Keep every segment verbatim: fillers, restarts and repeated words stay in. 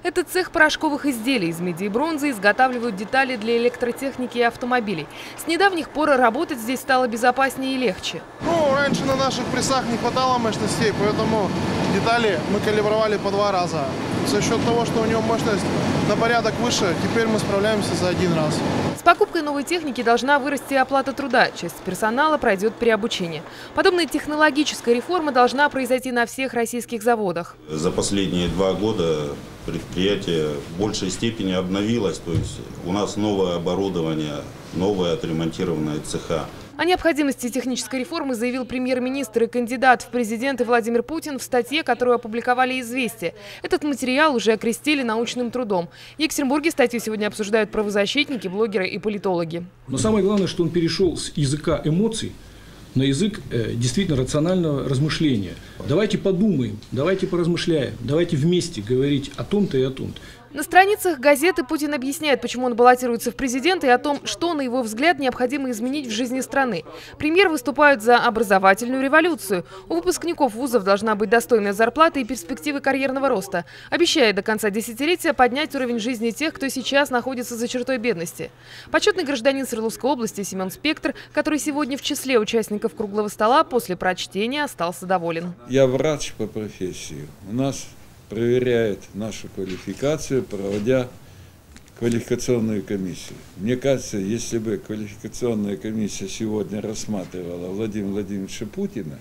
Это цех порошковых изделий. Из меди и бронзы изготавливают детали для электротехники и автомобилей. С недавних пор работать здесь стало безопаснее и легче. Ну, раньше на наших прессах не хватало мощностей, поэтому детали мы калибровали по два раза. За счет того, что у него мощность на порядок выше, теперь мы справляемся за один раз. С покупкой новой техники должна вырасти оплата труда. Часть персонала пройдет переобучение. Подобная технологическая реформа должна произойти на всех российских заводах. За последние два года предприятие в большей степени обновилось. То есть у нас новое оборудование, новые отремонтированные цеха. О необходимости технической реформы заявил премьер-министр и кандидат в президенты Владимир Путин в статье, которую опубликовали «Известия». Этот материал уже окрестили научным трудом. В Екатеринбурге статью сегодня обсуждают правозащитники, блогеры и политологи. Но самое главное, что он перешел с языка эмоций на язык э, действительно рационального размышления. Давайте подумаем, давайте поразмышляем, давайте вместе говорить о том-то и о том-то. На страницах газеты Путин объясняет, почему он баллотируется в президенты, и о том, что, на его взгляд, необходимо изменить в жизни страны. Премьер выступает за образовательную революцию. У выпускников вузов должна быть достойная зарплата и перспективы карьерного роста. Обещает до конца десятилетия поднять уровень жизни тех, кто сейчас находится за чертой бедности. Почетный гражданин Свердловской области Семен Спектр, который сегодня в числе участников круглого стола, после прочтения остался доволен. Я врач по профессии. У нас проверяет нашу квалификацию, проводя квалификационную комиссию. Мне кажется, если бы квалификационная комиссия сегодня рассматривала Владимира Владимировича Путина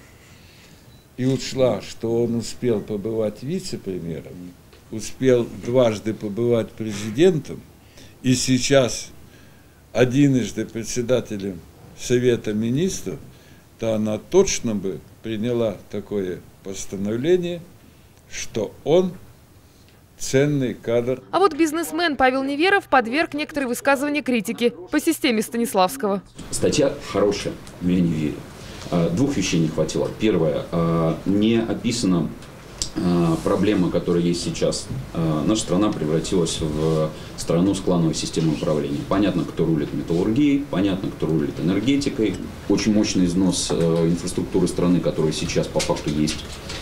и учла, что он успел побывать вице-премьером, успел дважды побывать президентом и сейчас одинжды председателем Совета Министров, то она точно бы приняла такое постановление, что он ценный кадр. А вот бизнесмен Павел Неверов подверг некоторые высказывания критики по системе Станиславского. Статья хорошая, но я не верю. Двух вещей не хватило. Первое, не описана проблема, которая есть сейчас. Наша страна превратилась в страну с клановой системой управления. Понятно, кто рулит металлургией, понятно, кто рулит энергетикой. Очень мощный износ инфраструктуры страны, которая сейчас по факту есть.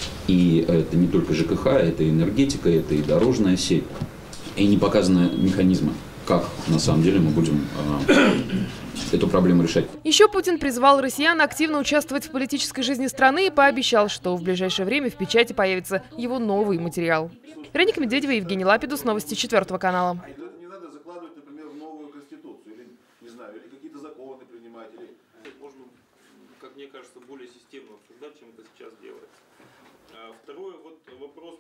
И это не только ЖКХ, это и энергетика, это и дорожная сеть. И не показаны механизмы, как на самом деле мы будем э, эту проблему решать. Еще Путин призвал россиян активно участвовать в политической жизни страны и пообещал, что в ближайшее время в печати появится его новый материал. Вероника Медведева, Евгений Лапидус, новости четвертого канала. Не надо закладывать, например, в новую конституцию, или, не знаю, или какие-то законы принимать. Или... Можно, как мне кажется, более системно обсуждать, чем это сейчас делается. Второй вот вопрос